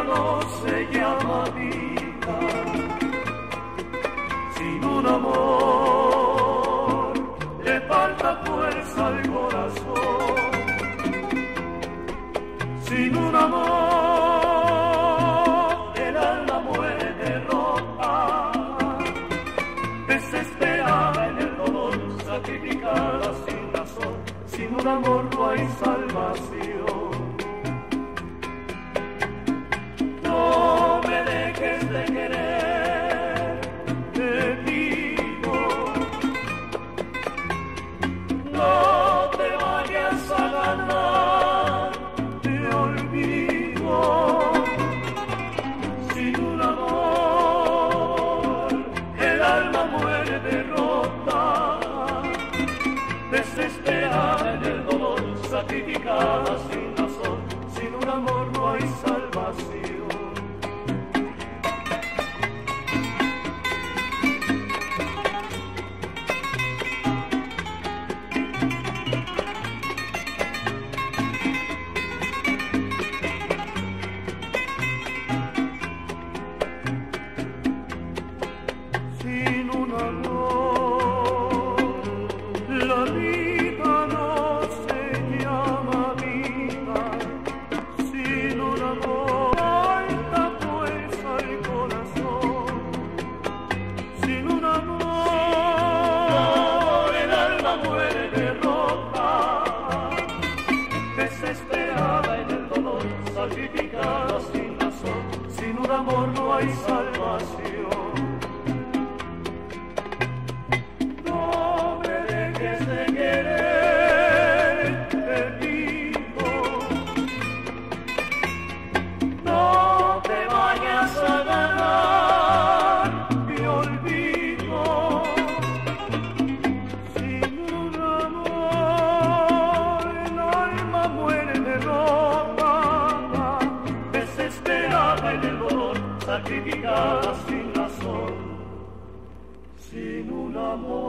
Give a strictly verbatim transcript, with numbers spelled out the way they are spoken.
no se llama vida. Sin un amor le falta fuerza al corazón. Sin un amor el alma muere derrota, desesperada en el dolor, sacrificada sin razón. Sin un amor no hay salvación. No me dejes de querer, te pido. No te vayas a ganar, te olvido. Sin un amor el alma muere derrota, desesperada en el dolor, sacrificada sin razón. Sin un amor no hay salvación. Sin un amor la vida no se llama vida. Sin un amor falta fuerza al corazón. Sin un amor el alma muere derrota, desesperada en el dolor, sacrificada sin razón. Sin un amor no hay salvación. De querer, te pido. No te vayas a ganar, te olvido. Sin un amor el alma muere derrota, desesperada en el dolor, sacrificada sin razón. Sin un amor